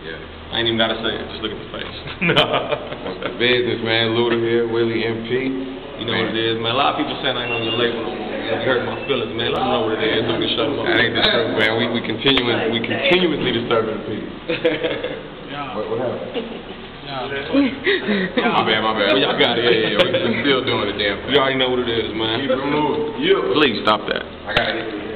Yeah. I ain't even gotta say it. Just look at the face. That's the business, man. Luda here, Willie MP. You know what it is, man. A lot of people saying I ain't on your label no more. It hurt my feelings, man. Let them know what it is. Do the show. That ain't the truth, man. We continuously disturbing the peace. What happened? My bad. Well, y'all got it. Yeah. We're still doing the damn thing. You already know what it is, man. Keep it moving. Please stop that. I gotta hit you.